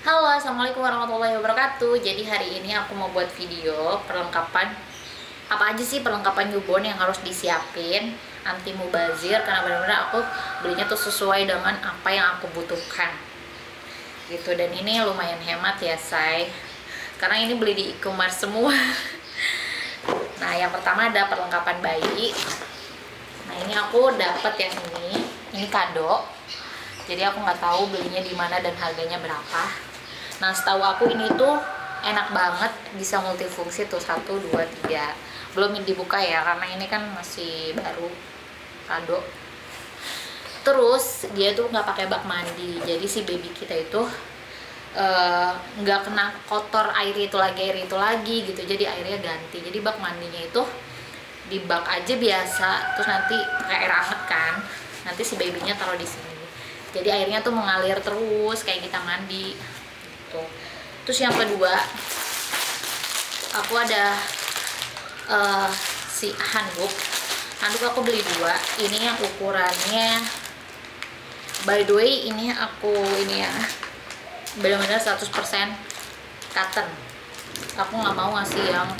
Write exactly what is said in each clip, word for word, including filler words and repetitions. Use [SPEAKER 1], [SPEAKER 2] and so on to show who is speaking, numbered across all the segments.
[SPEAKER 1] Halo, assalamualaikum warahmatullahi wabarakatuh. Jadi hari ini aku mau buat video perlengkapan apa aja sih perlengkapan newborn yang harus disiapin anti mubazir, karena benar-benar aku belinya tuh sesuai dengan apa yang aku butuhkan gitu. Dan ini lumayan hemat ya say, karena ini beli di e-commerce semua. Nah, yang pertama ada perlengkapan bayi. Nah, ini aku dapat yang ini ini kado, jadi aku nggak tahu belinya di mana dan harganya berapa. Nah, setahu aku ini tuh enak banget, bisa multifungsi tuh, satu, dua, tiga. Belum dibuka ya, karena ini kan masih baru kado. Terus dia tuh nggak pakai bak mandi, jadi si baby kita itu nggak uh, kena kotor air itu lagi air itu lagi gitu. Jadi airnya ganti. Jadi bak mandinya itu di bak aja biasa, terus nanti pakai air hangat kan. Nanti si babynya taruh di sini. Jadi airnya tuh mengalir terus kayak kita mandi. Tuh. Terus yang kedua, aku ada uh, si handuk. Handuk aku beli dua. Ini yang ukurannya, by the way, ini aku ini ya benar-benar seratus persen cotton. Aku nggak mau ngasih yang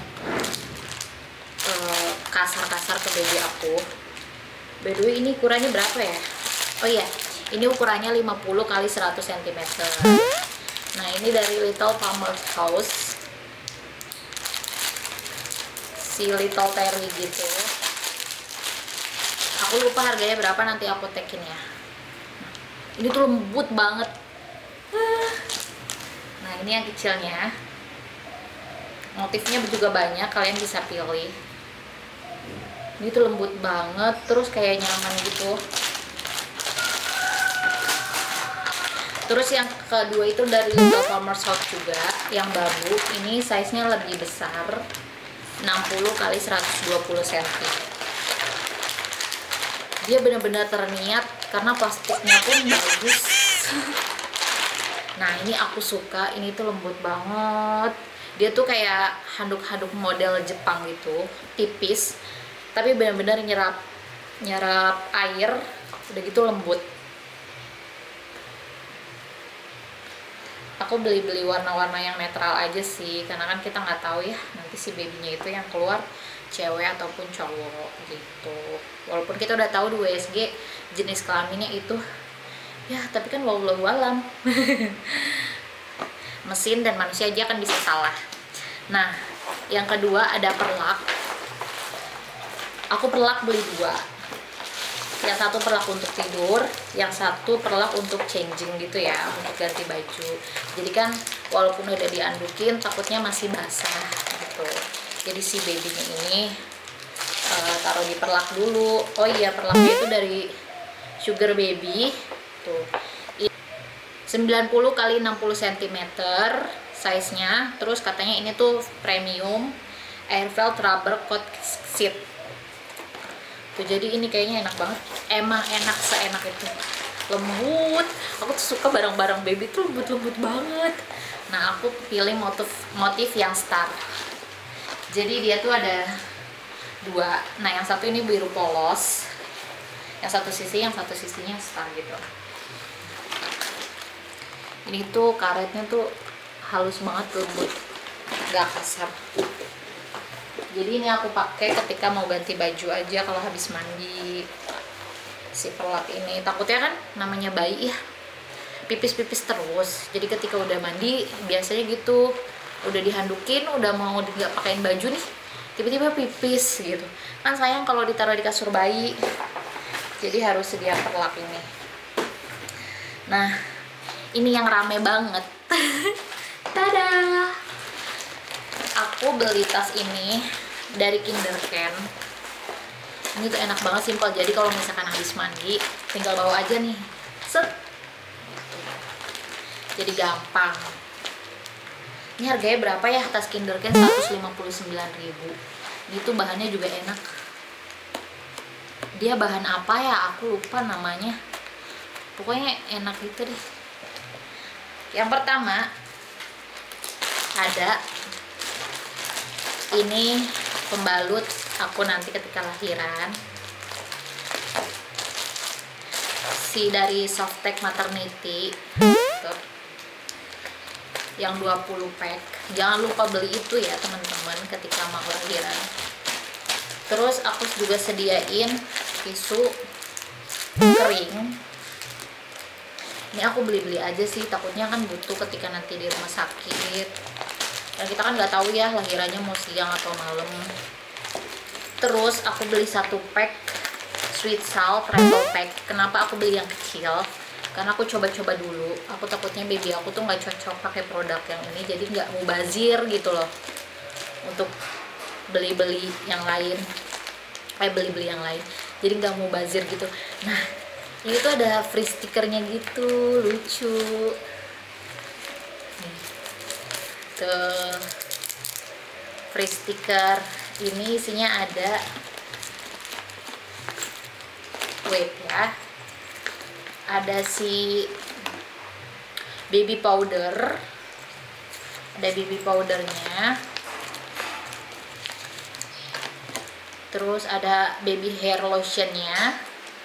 [SPEAKER 1] kasar-kasar uh, ke baby aku. By the way, ini ukurannya berapa ya? Oh iya, ini ukurannya lima puluh kali seratus sentimeter. Nah, ini dari Little Farmer's House, si Little Terry gitu. Aku lupa harganya berapa, nanti aku tagin ya. Nah, ini tuh lembut banget. Nah, ini yang kecilnya. Motifnya juga banyak, kalian bisa pilih. Ini tuh lembut banget, terus kayak nyaman gitu. Terus yang kedua itu dari Little Farmer's House juga, yang bambu. Ini size-nya lebih besar, enam puluh kali seratus dua puluh sentimeter. Dia benar-benar terniat karena plastiknya pun bagus. Nah, ini aku suka, ini tuh lembut banget. Dia tuh kayak handuk-handuk model Jepang gitu, tipis, tapi benar-benar nyerap nyerap air, udah gitu lembut. Aku beli-beli warna-warna yang netral aja sih, karena kan kita nggak tahu ya nanti si babynya itu yang keluar cewek ataupun cowok gitu. Walaupun kita udah tahu di W S G jenis kelaminnya itu, ya tapi kan wallahu alam. Mesin dan manusia aja kan bisa salah. Nah, yang kedua ada perlak. Aku perlak beli dua. Yang satu perlak untuk tidur, yang satu perlak untuk changing gitu ya, untuk ganti baju. Jadi kan walaupun udah diandukin, takutnya masih basah gitu. Jadi si babynya ini uh, taruh di perlak dulu. Oh iya, perlaknya itu dari Sugar Baby. Tuh. sembilan puluh kali enam puluh sentimeter size-nya. Terus katanya ini tuh premium Airfelt rubber coat seat. Tuh, jadi ini kayaknya enak banget. Emang enak seenak itu. Lembut. Aku tuh suka barang-barang baby tuh lembut-lembut banget. Nah, aku pilih motif motif yang star. Jadi dia tuh ada dua. Nah, yang satu ini biru polos. Yang satu sisi, yang satu sisinya star gitu. Ini tuh karetnya tuh halus banget, lembut, gak kasar. Jadi ini aku pakai ketika mau ganti baju aja kalau habis mandi. Si perlak ini takutnya kan namanya bayi ya, pipis-pipis terus. Jadi ketika udah mandi biasanya gitu, udah dihandukin, udah mau nggak pakein baju nih, tiba-tiba pipis gitu. Kan sayang kalau ditaruh di kasur bayi. Jadi harus sedia perlak ini. Nah, ini yang rame banget. Tada! Aku beli tas ini dari Kindercan. Ini tuh enak banget, simpel. Jadi kalau misalkan habis mandi, tinggal bawa aja nih. Set. Jadi gampang. Ini harganya berapa ya tas Kindercan? seratus lima puluh sembilan ribu. Ini tuh bahannya juga enak. Dia bahan apa ya? Aku lupa namanya. Pokoknya enak gitu deh. Yang pertama ada ini pembalut aku nanti ketika lahiran, si dari Softtek Maternity. Tuh. yang dua puluh pack. Jangan lupa beli itu ya teman-teman ketika mau lahiran. Terus aku juga sediain tisu kering. Ini aku beli-beli aja sih, takutnya kan butuh ketika nanti di rumah sakit. Dan kita kan nggak tahu ya lahirannya mau siang atau malam. Terus aku beli satu pack sweet salt travel pack. Kenapa aku beli yang kecil? Karena aku coba-coba dulu. Aku takutnya baby aku tuh nggak cocok pakai produk yang ini, jadi nggak mubazir gitu loh untuk beli-beli yang lain. Kayak beli-beli yang lain. Jadi nggak mubazir gitu. Nah, ini tuh ada free stikernya gitu, lucu. Nih. Tuh. Free stiker. Ini isinya ada, wait ya, ada si baby powder, ada baby powdernya, terus ada baby hair lotionnya,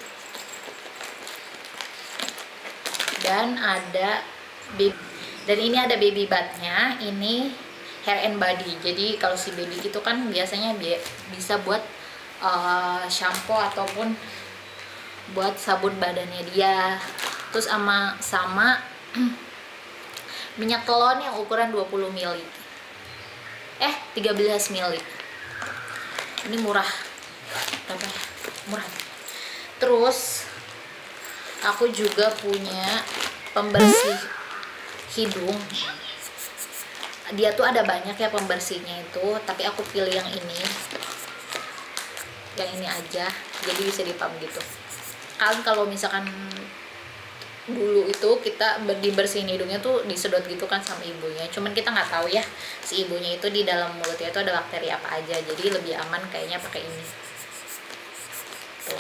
[SPEAKER 1] dan ada baby, dan ini ada baby bathnya. Ini hair and body. Jadi kalau si baby itu kan biasanya bi bisa buat uh, shampoo ataupun buat sabun badannya dia. Terus sama sama minyak telon yang ukuran dua puluh mililiter. Eh, tiga belas mililiter. Ini murah. Berapa ya? Murah. Terus aku juga punya pembersih hidung. Dia tuh ada banyak ya pembersihnya itu, tapi aku pilih yang ini. Yang ini aja. Jadi bisa dipam gitu. Kan kalau misalkan dulu itu kita dibersihin hidungnya tuh disedot gitu kan sama ibunya, cuman kita nggak tahu ya si ibunya itu di dalam mulutnya itu ada bakteri apa aja, jadi lebih aman kayaknya pakai ini tuh.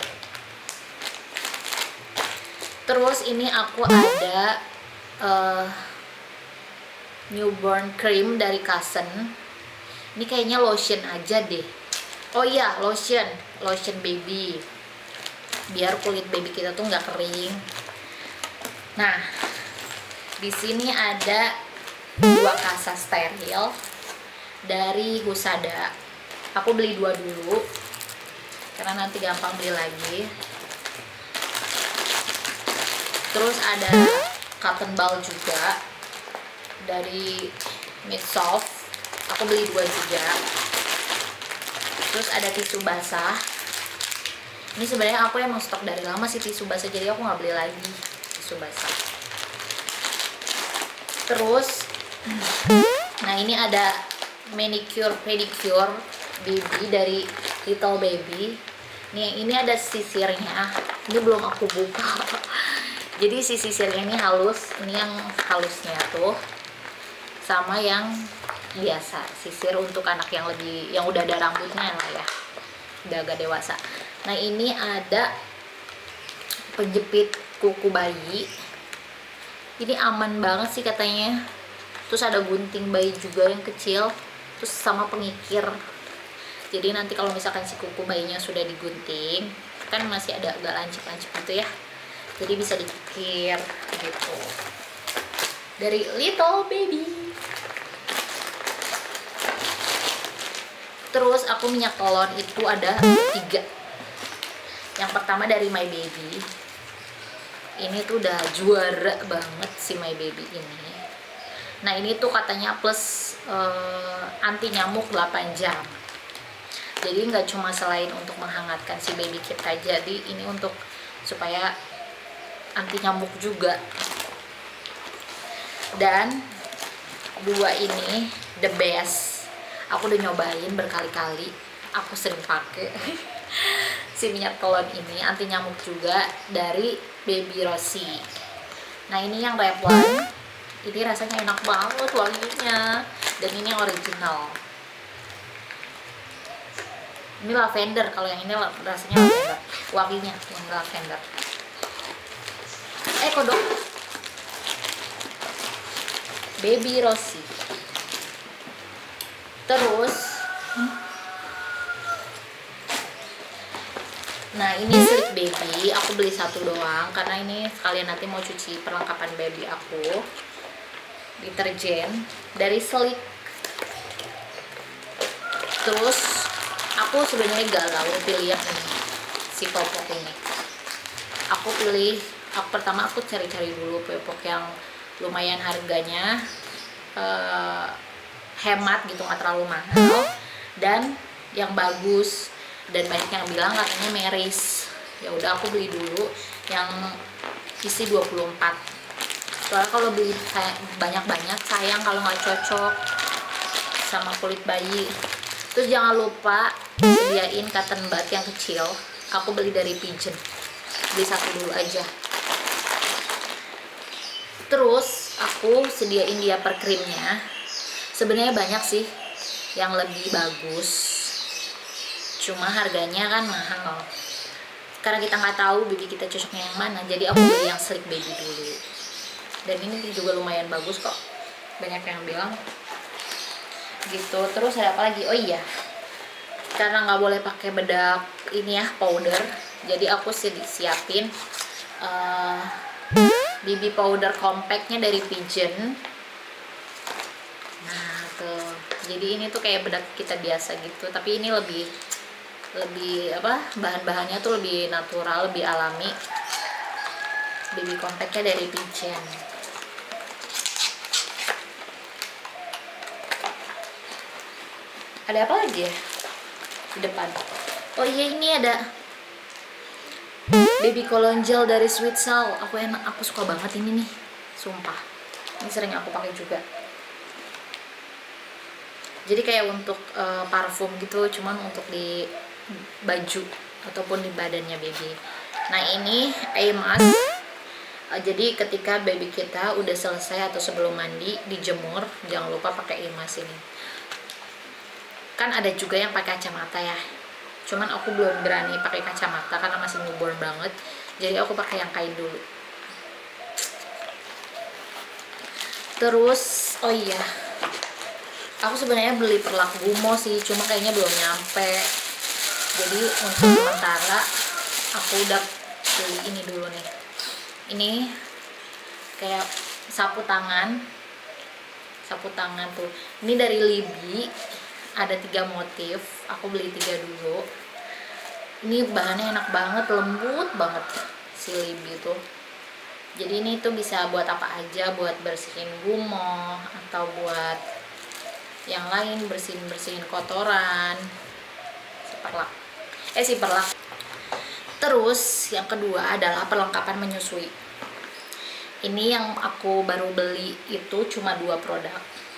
[SPEAKER 1] Terus ini aku ada uh, newborn cream dari Kasen. Ini kayaknya lotion aja deh. Oh iya, lotion lotion baby, biar kulit baby kita tuh nggak kering. Nah, di sini ada dua kasa steril dari Husada. Aku beli dua dulu karena nanti gampang beli lagi. Terus ada cotton ball juga dari Midsoft. Aku beli dua juga. Terus ada tisu basah. Ini sebenarnya aku emang stok dari lama sih tisu basah, jadi aku nggak beli lagi tisu basah. Terus, nah ini ada manicure pedicure baby dari Little Baby. Nih ini ada sisirnya. Ini belum aku buka. Jadi si sisirnya ini halus. Ini yang halusnya tuh, sama yang biasa. Sisir untuk anak yang lebih, yang udah ada rambutnya lah ya, udah agak dewasa. Nah ini ada penjepit kuku bayi. Ini aman banget sih katanya. Terus ada gunting bayi juga yang kecil. Terus sama pengikir. Jadi nanti kalau misalkan si kuku bayinya sudah digunting, kan masih ada agak lancip-lancip gitu ya, jadi bisa dikikir gitu. Dari Little Baby. Terus aku minyak telon itu ada tiga. Yang pertama dari My Baby. Ini tuh udah juara banget si My Baby ini. Nah ini tuh katanya plus uh, anti nyamuk delapan jam. Jadi nggak cuma selain untuk menghangatkan si baby kita, jadi ini untuk supaya anti nyamuk juga. Dan dua ini the best. Aku udah nyobain berkali-kali. Aku sering pakai si minyak telon ini, anti nyamuk juga, dari Baby Rossi. Nah ini yang Revlon. Ini rasanya enak banget wanginya. Dan ini yang original. Ini lavender, kalau yang ini rasanya lavender. Wanginya yang lavender. Eh kodok. Baby Rossi. Terus nah ini Sleep Baby, aku beli satu doang karena ini sekalian nanti mau cuci perlengkapan baby aku. deterjen dari Sleek. Terus aku sebenarnya galau pilih yang ini, si popok ini. Aku pilih, aku pertama aku cari-cari dulu popok yang lumayan harganya uh, hemat gitu, nggak terlalu mahal dan yang bagus, dan banyak yang bilang katanya Meris. Ya udah aku beli dulu yang isi dua puluh empat. Soalnya kalau beli banyak-banyak sayang kalau nggak cocok sama kulit bayi. Terus jangan lupa sediain cotton bud yang kecil. Aku beli dari Pigeon, beli satu dulu aja. Terus aku sediain dia per krimnya. Sebenarnya banyak sih yang lebih bagus, cuma harganya kan mahal. Karena kita nggak tahu baby kita cocoknya yang mana, jadi aku beli yang Sleek Baby dulu. Dan ini juga lumayan bagus kok, banyak yang bilang gitu. Terus ada apa lagi? Oh iya, karena nggak boleh pakai bedak ini ya, powder, jadi aku sih siapin uh, B B powder compactnya dari Pigeon. Nah tuh, jadi ini tuh kayak bedak kita biasa gitu, tapi ini lebih lebih apa, bahan-bahannya tuh lebih natural, lebih alami. B B compactnya dari Pigeon. Ada apa lagi ya di depan? Oh iya, ini ada baby cologne gel dari Sweet Soul. Aku enak, aku suka banget ini nih, sumpah. Ini sering aku pakai juga. Jadi kayak untuk uh, parfum gitu, cuman untuk di baju ataupun di badannya baby. Nah ini eye mask. Uh, jadi ketika baby kita udah selesai atau sebelum mandi dijemur, jangan lupa pakai eye mask ini. Kan ada juga yang pakai kacamata ya, cuman aku belum berani pakai kacamata karena masih newborn banget, jadi aku pakai yang kain dulu. Terus oh iya, aku sebenarnya beli perlak Gumo sih, cuma kayaknya belum nyampe. Jadi untuk sementara aku udah beli ini dulu nih. Ini kayak sapu tangan, sapu tangan tuh. Ini dari Libby. Ada tiga motif, aku beli tiga dulu. Ini bahannya enak banget, lembut banget si Libby tuh. Jadi ini tuh bisa buat apa aja, buat bersihin gumoh atau buat yang lain, bersihin bersihin kotoran. Si perlak, eh si perlak. Terus yang kedua adalah perlengkapan menyusui. Ini yang aku baru beli itu cuma dua produk.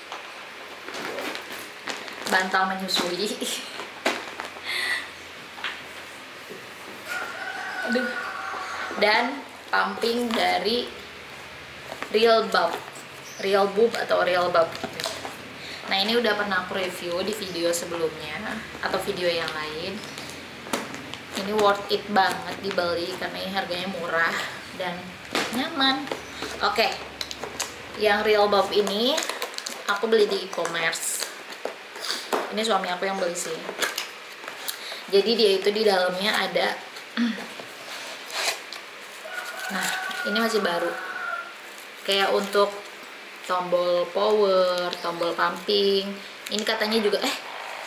[SPEAKER 1] Bantal menyusui. Aduh. Dan pumping dari Real Bub, Real Bub atau Real Bub. Nah ini udah pernah aku review di video sebelumnya atau video yang lain. Ini worth it banget dibeli karena ini harganya murah dan nyaman. Oke, yang Real Bub ini aku beli di e-commerce. Ini suami aku yang beli sih. Jadi dia itu di dalamnya ada, nah ini masih baru, kayak untuk tombol power, tombol pumping. Ini katanya juga eh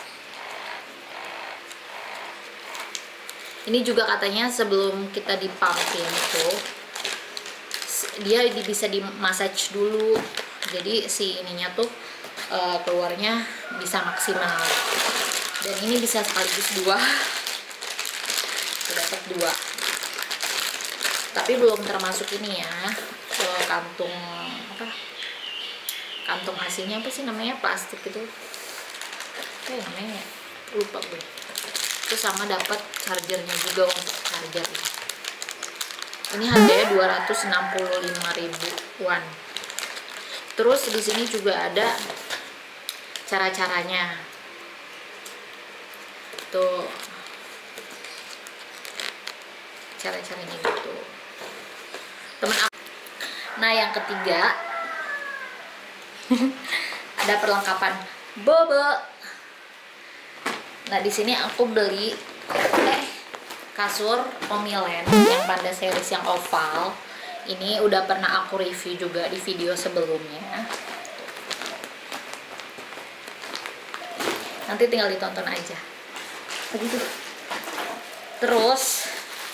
[SPEAKER 1] ini juga katanya sebelum kita di pumping itu dia bisa di massage dulu, jadi si ininya tuh uh, keluarnya bisa maksimal. Dan ini bisa sekaligus dua, sudah dapat dua, tapi belum termasuk ini ya, ke kantung apa, kantung asinya apa sih namanya, plastik itu apa ya namanya, lupa gue. Itu sama dapat chargernya juga untuk charger. Ini harganya dua ratus enam puluh lima ribu won. Terus di sini juga ada cara-caranya. Tuh. Cara-caranya gitu. Temen aku. Nah, yang ketiga ada perlengkapan bobo. Nah, di sini aku beli eh kasur Omilen yang Panda series yang oval. Ini udah pernah aku review juga di video sebelumnya. nanti tinggal ditonton aja. Begitu. Terus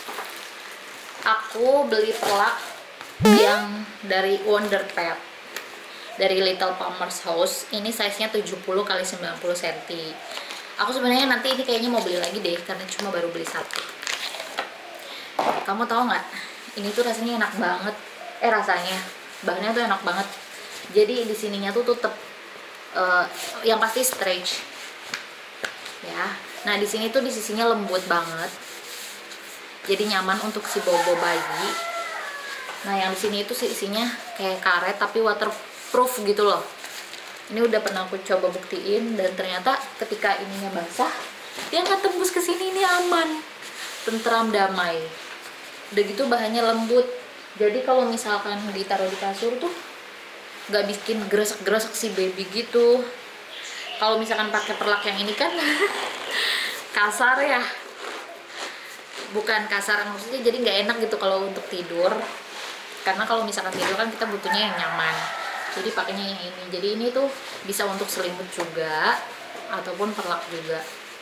[SPEAKER 1] aku beli perlak yang dari Wonder Pet, dari Little Farmer's House. Ini size nya tujuh puluh kali sembilan puluh sentimeter. Aku sebenarnya nanti ini kayaknya mau beli lagi deh, karena cuma baru beli satu. Kamu tahu nggak, ini tuh rasanya enak banget. Eh rasanya, bahannya tuh enak banget. Jadi di sininya tuh tutup, uh, yang pasti stretch. Ya, nah di sini tuh di sisinya lembut banget. Jadi nyaman untuk si bobo bayi. Nah yang di sini itu sisinya kayak karet tapi waterproof gitu loh. Ini udah pernah aku coba buktiin, dan ternyata ketika ininya basah, dia nggak tembus ke sini, ini aman, tentram, damai. Udah gitu bahannya lembut, jadi kalau misalkan ditaruh di kasur tuh nggak bikin gresek-gresek si baby gitu. Kalau misalkan pakai perlak yang ini kan kasar ya, bukan kasar maksudnya, jadi nggak enak gitu kalau untuk tidur. Karena kalau misalkan tidur kan kita butuhnya yang nyaman, jadi pakainya yang ini. Jadi ini tuh bisa untuk selimut juga ataupun perlak juga.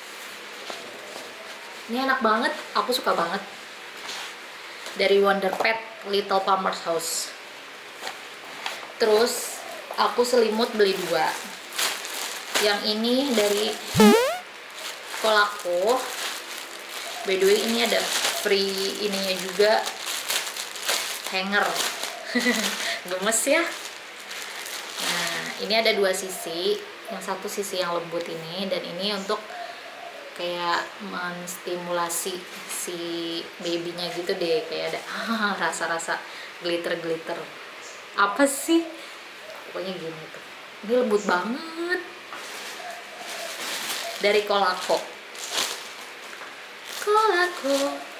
[SPEAKER 1] Ini enak banget, aku suka banget. Dari Wonder Pet Little Farmer's House. Terus aku selimut beli dua. Yang ini dari Kolaco. By the way ini ada free ininya juga, hanger. Gemes ya. Nah ini ada dua sisi, yang satu sisi yang lembut ini, dan ini untuk kayak menstimulasi si babynya gitu deh, kayak ada rasa-rasa glitter-glitter apa sih, pokoknya gini tuh. Ini lembut banget, dari Kolaco. Kolaco.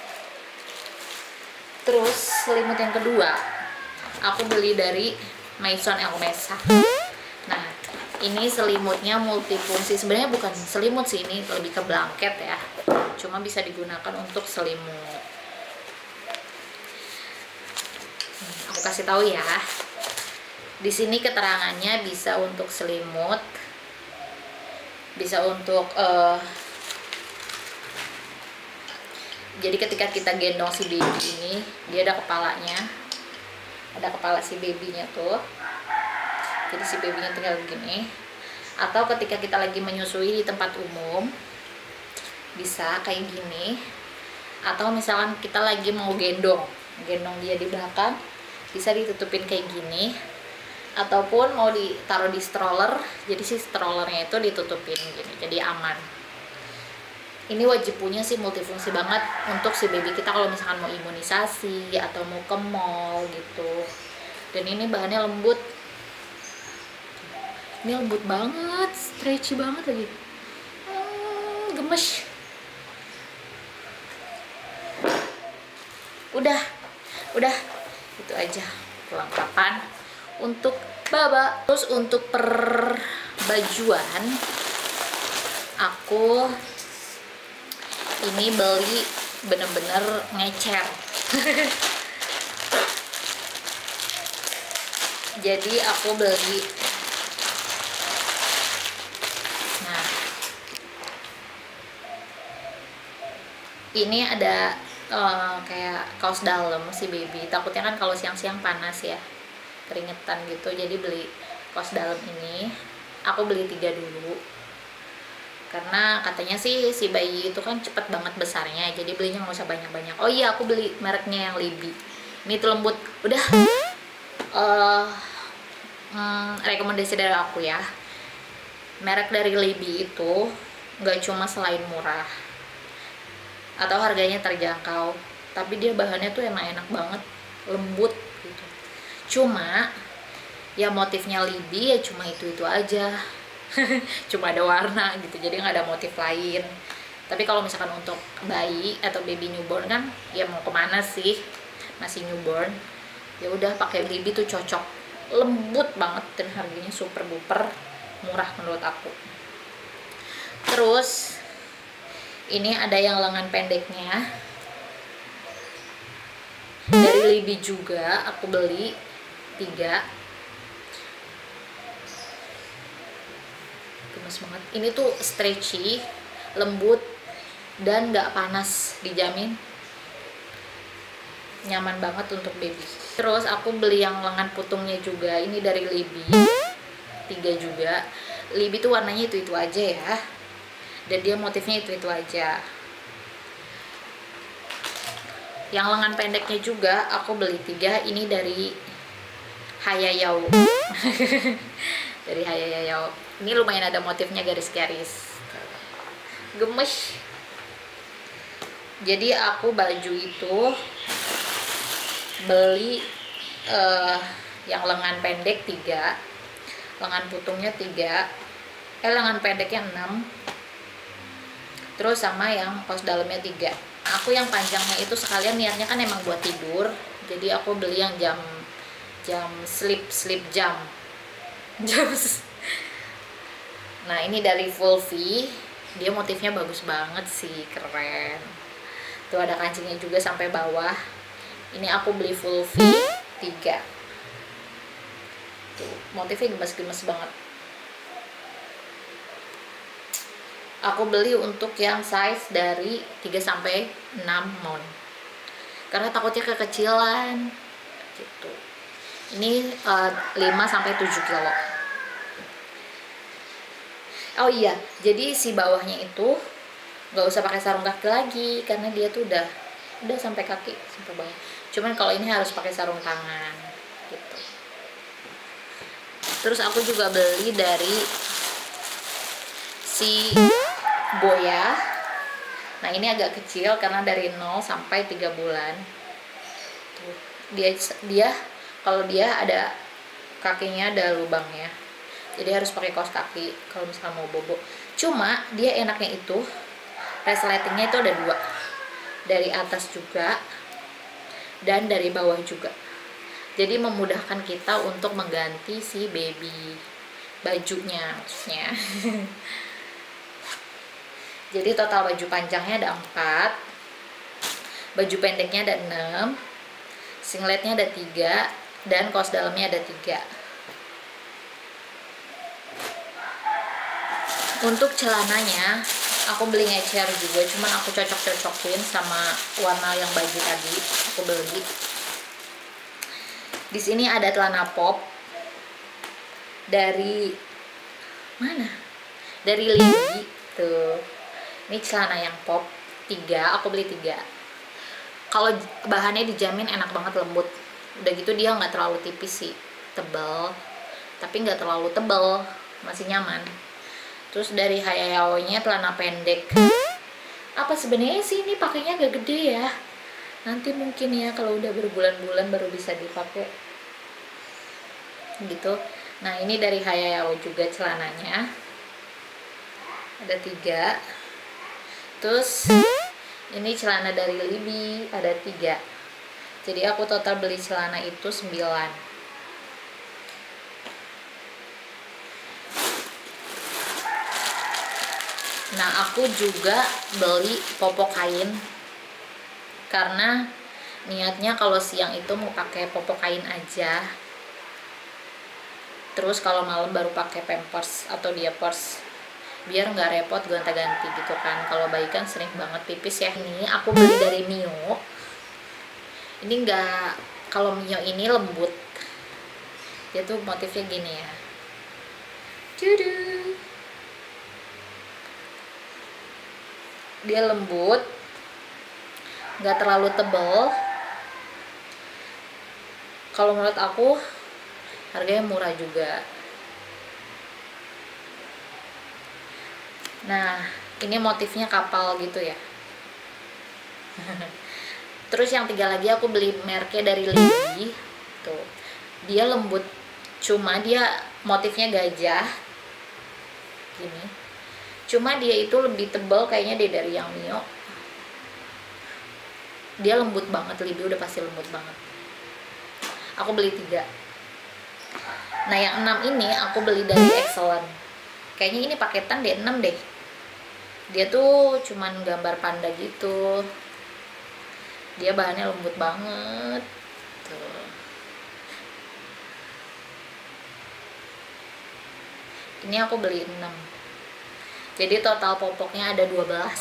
[SPEAKER 1] Terus selimut yang kedua aku beli dari Maison Hermès. Nah ini selimutnya multifungsi, sebenarnya bukan selimut sih, ini lebih ke blanket ya, cuma bisa digunakan untuk selimut. Aku kasih tahu ya, di sini keterangannya bisa untuk selimut, bisa untuk uh, jadi ketika kita gendong si baby ini, dia ada kepalanya, ada kepala si babynya tuh, jadi si babynya tinggal begini. Atau ketika kita lagi menyusui di tempat umum, bisa kayak gini. Atau misalkan kita lagi mau gendong gendong dia di belakang, bisa ditutupin kayak gini. Ataupun mau ditaruh di stroller, jadi si strollernya itu ditutupin gini, jadi aman. Ini wajib punya sih, multifungsi banget untuk si baby kita kalau misalkan mau imunisasi atau mau ke mall gitu. Dan ini bahannya lembut, ini lembut banget, stretchy banget lagi, hmm, gemes. Udah, udah itu aja perlengkapan untuk Baba. Terus untuk perbajuan aku ini beli bener-bener ngecer. Jadi aku beli, nah ini ada uh, kayak kaos dalam si baby, takutnya kan kalau siang-siang panas ya, keringetan gitu, jadi beli kaos dalam ini. Aku beli tiga dulu karena katanya sih si bayi itu kan cepet banget besarnya, jadi belinya nggak usah banyak-banyak. Oh iya, aku beli mereknya yang Libby, ini tuh lembut. Udah, uh, hmm, rekomendasi dari aku ya, merek dari Libby itu nggak cuma selain murah atau harganya terjangkau, tapi dia bahannya tuh emang enak banget, lembut gitu. Cuma ya motifnya Libby ya cuma itu-itu aja. Cuma ada warna gitu, jadi nggak ada motif lain. Tapi kalau misalkan untuk bayi atau baby newborn kan ya mau kemana sih, masih newborn, ya udah pakai Libby tuh cocok, lembut banget, dan harganya super duper murah menurut aku. Terus ini ada yang lengan pendeknya dari Libby juga, aku beli tiga. gemes banget. Ini tuh stretchy, lembut, dan nggak panas, dijamin nyaman banget untuk baby. Terus aku beli yang lengan putungnya juga, ini dari Libby, tiga juga. Libby tuh warnanya itu itu aja ya, dan dia motifnya itu itu aja. Yang lengan pendeknya juga aku beli tiga, ini dari Hayayao. Dari Hayayao. Ini lumayan ada motifnya, garis-garis, gemes. Jadi aku baju itu beli uh, yang lengan pendek tiga, lengan putungnya tiga, eh lengan pendeknya enam, terus sama yang kaos dalamnya tiga. Aku yang panjangnya itu sekalian niatnya kan emang buat tidur, jadi aku beli yang jam jam sleep sleep jam jam. Nah ini dari Full V, dia motifnya bagus banget sih, keren. Tuh ada kancingnya juga sampai bawah. Ini aku beli Full V tiga. Tuh, motifnya gemes-gemes banget. Aku beli untuk yang size dari tiga sampai enam mon. Karena takutnya kekecilan gitu. Ini uh, lima sampai tujuh kilo. Oh iya, jadi si bawahnya itu nggak usah pakai sarung kaki lagi karena dia tuh udah udah sampai kaki, sampai bawah. Cuman kalau ini harus pakai sarung tangan gitu. Terus aku juga beli dari si Boya. Nah ini agak kecil karena dari nol sampai tiga bulan. Tuh, dia dia kalau dia ada kakinya ada lubangnya, jadi harus pakai kaos kaki kalau misalnya mau bobo. Cuma dia enaknya itu resletingnya itu ada dua, dari atas juga dan dari bawah juga, jadi memudahkan kita untuk mengganti si baby bajunya maksudnya. Jadi total baju panjangnya ada empat, baju pendeknya ada enam, singletnya ada tiga, dan kaos dalamnya ada tiga. Untuk celananya aku beli ngecer juga, cuman aku cocok-cocokin sama warna yang baju tadi. Aku beli. Di sini ada celana pop dari mana? Dari Libby tuh. Ini celana yang pop tiga, aku beli tiga. Kalau bahannya dijamin enak banget, lembut. Udah gitu dia nggak terlalu tipis sih, tebal, tapi nggak terlalu tebal, masih nyaman. Terus dari Hayayao-nya celana pendek. Apa sebenarnya sih ini pakainya agak gede ya. Nanti mungkin ya kalau udah berbulan-bulan baru bisa dipakai. Gitu. Nah, ini dari Hayayao juga celananya. Ada tiga. Terus ini celana dari Libby ada tiga. Jadi aku total beli celana itu sembilan. Nah aku juga beli popok kain karena niatnya kalau siang itu mau pakai popok kain aja, terus kalau malam baru pakai pampers atau diapers, biar nggak repot gonta-ganti gitu kan. Kalau bayi kan sering banget pipis ya. Ini aku beli dari Mio. Ini enggak, kalau Mio ini lembut, dia tuh motifnya gini ya. Tudu. Dia lembut, nggak terlalu tebal. Kalau menurut aku harganya murah juga. Nah ini motifnya kapal gitu ya. Terus yang tiga lagi aku beli merknya dari Libby tuh, dia lembut, cuma dia motifnya gajah gini. Cuma dia itu lebih tebal kayaknya deh dari yang Mio. Dia lembut banget, Libby udah pasti lembut banget. Aku beli tiga. Nah yang enam ini aku beli dari Excellent. Kayaknya ini paketan deh, enam deh. Dia tuh cuman gambar panda gitu. Dia bahannya lembut banget. Tuh. Ini aku beli enam. Jadi total popoknya ada dua belas.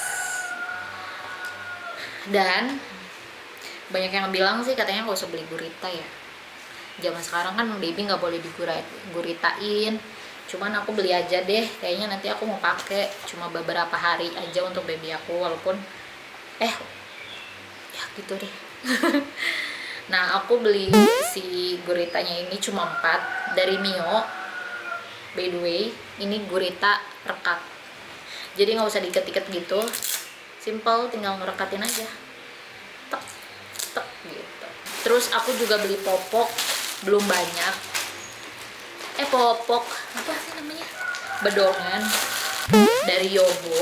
[SPEAKER 1] Dan banyak yang bilang sih katanya nggak usah beli gurita ya. Zaman sekarang kan baby nggak boleh diguritain. Cuman aku beli aja deh, kayaknya nanti aku mau pakai cuma beberapa hari aja untuk baby aku, walaupun eh ya gitu deh. Nah, aku beli si guritanya ini cuma empat dari Mio. By the way, ini gurita rekat. Jadi nggak usah diikat-ikat gitu. Simple, tinggal ngerekatin aja. Tek, tek gitu. Terus aku juga beli popok, belum banyak. Eh popok, apa sih namanya? Bedongan dari Yobo.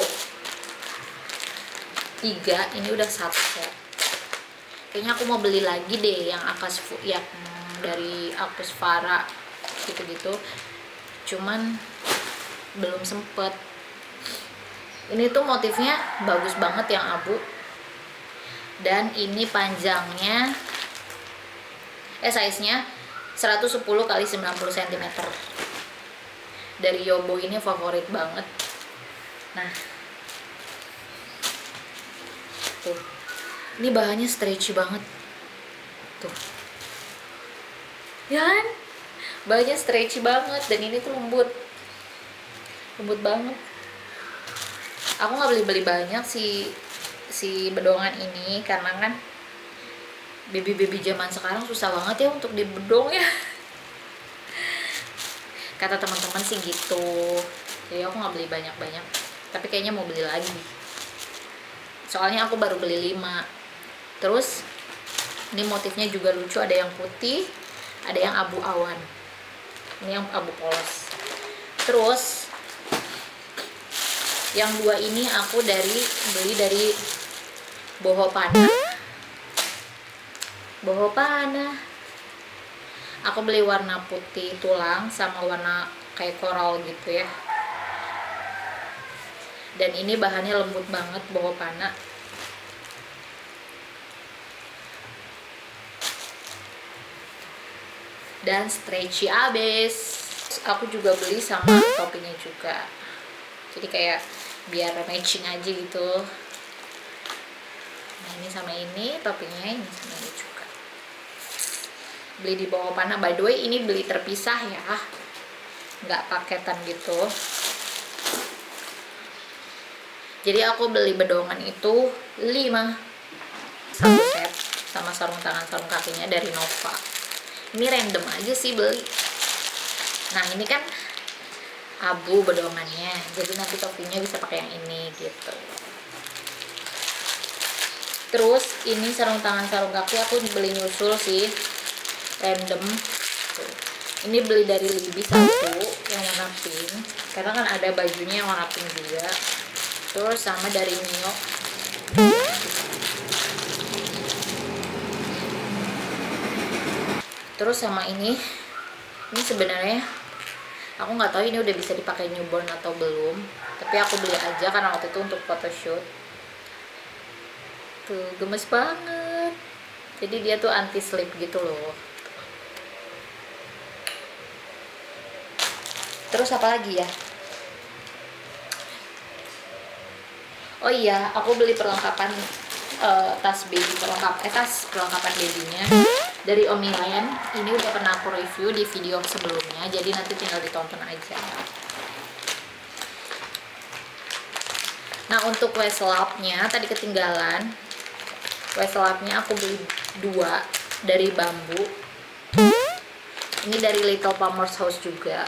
[SPEAKER 1] Tiga, ini udah satu set. Kayaknya aku mau beli lagi deh yang akas yang dari Aquasfara gitu-gitu. Cuman belum sempet. Ini tuh motifnya bagus banget yang abu. Dan ini panjangnya eh size-nya seratus sepuluh kali sembilan puluh sentimeter. Dari Yobo ini favorit banget. Nah. Tuh. Ini bahannya stretchy banget. Tuh. Ya kan? Bahannya stretchy banget dan ini tuh lembut. Lembut banget. Aku nggak beli-beli banyak si si bedongan ini karena kan baby-baby zaman sekarang susah banget ya untuk dibedong ya. Kata teman-teman sih gitu. Jadi aku nggak beli banyak-banyak. Tapi kayaknya mau beli lagi. Soalnya aku baru beli lima. Terus ini motifnya juga lucu, ada yang putih, ada yang abu awan. Ini yang abu polos. Terus yang dua ini aku dari beli dari Bohopana. Bohopana. Aku beli warna putih tulang sama warna kayak koral gitu ya. Dan ini bahannya lembut banget, Bohopana. Dan stretchy abis. Aku juga beli sama topinya juga. Jadi kayak biar matching aja gitu. Nah ini sama ini topinya, ini sama ini juga. Beli di Bohopana. By the way ini beli terpisah ya, nggak paketan gitu. Jadi aku beli bedongan itu lima, satu set sama sarung tangan sarung kakinya dari Nova. Ini random aja sih beli. Nah ini kan abu bedongannya, jadi nanti topinya bisa pakai yang ini gitu. Terus ini sarung tangan sarung kaki aku beli nyusul sih, random. Tuh. Ini beli dari Libby satu yang warna pink, karena kan ada bajunya yang warna pink juga. Terus sama dari Mio. Terus sama ini, ini sebenarnya aku nggak tahu ini udah bisa dipakai newborn atau belum, tapi aku beli aja karena waktu itu untuk photoshoot. Tuh gemes banget, jadi dia tuh anti slip gitu loh. Terus apa lagi ya? Oh iya, aku beli perlengkapan uh, tas baby, perlengkap eh tas perlengkapan babynya dari Omiland. Ini udah pernah aku review di video sebelumnya, jadi nanti tinggal ditonton aja. Nah untuk waistlapnya tadi ketinggalan. Waistlapnya aku beli dua dari Bambu. Ini dari Little Palmer's House juga.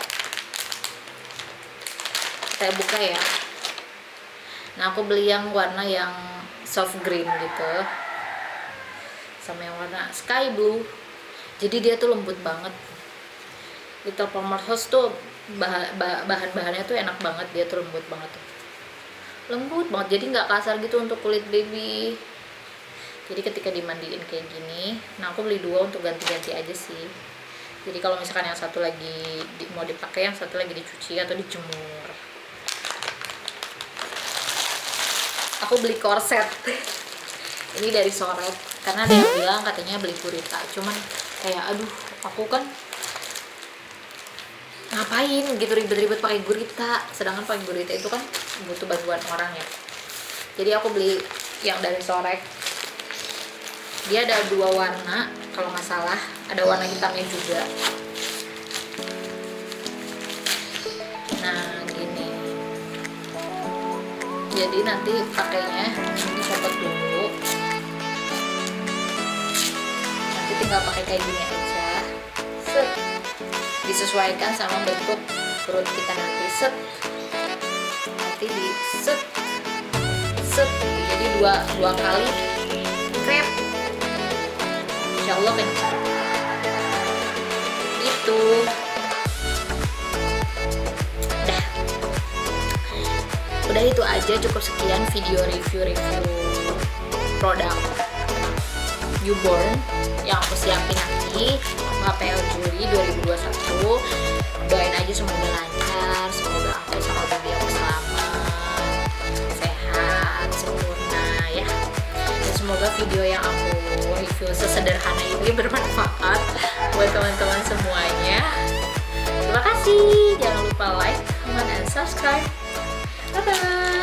[SPEAKER 1] Saya buka ya. Nah aku beli yang warna yang soft green gitu, sama yang warna sky blue. Jadi dia tuh lembut banget. Little Palmer's House tuh bahan-bahannya tuh enak banget, dia tuh lembut banget tuh. Lembut banget, jadi nggak kasar gitu untuk kulit baby. Jadi ketika dimandiin kayak gini, nah aku beli dua untuk ganti-ganti aja sih. Jadi kalau misalkan yang satu lagi di, mau dipakai, yang satu lagi dicuci atau dijemur. Aku beli korset. Ini dari Soret, karena ada yang bilang katanya beli gurita. Cuman kayak aduh, aku kan ngapain gitu ribet-ribet pakai gurita, sedangkan pakai gurita itu kan butuh bantuan orang ya. Jadi aku beli yang dari Sorek, dia ada dua warna kalau nggak salah, ada warna hitamnya juga. Nah gini, jadi nanti pakainya ini copot dulu, nanti tinggal pakai kayak gini aja, set, disesuaikan sama bentuk perut kita nanti, set, nanti di set, set, jadi dua dua kali krep, insya Allah kencang. Itu udah, udah itu aja, cukup sekian video review-review produk newborn yang aku siapin nanti H P L Juli dua ribu dua puluh satu. Doain aja semoga lancar, semoga aku sama baby aku selamat, sehat, sempurna ya. Dan semoga video yang aku review sesederhana ini bermanfaat buat teman-teman semuanya. Terima kasih, jangan lupa like, comment, and subscribe. Bye bye.